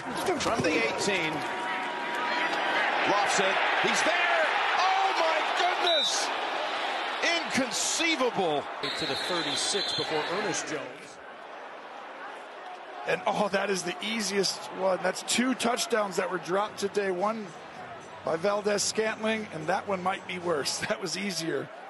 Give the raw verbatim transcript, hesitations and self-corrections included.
From the eighteen. Lofts it. He's there. Oh, my goodness. Inconceivable. To the thirty-six before Ernest Jones. And, oh, that is the easiest one. That's two touchdowns that were dropped today. One by Valdez Scantling, and that one might be worse. That was easier.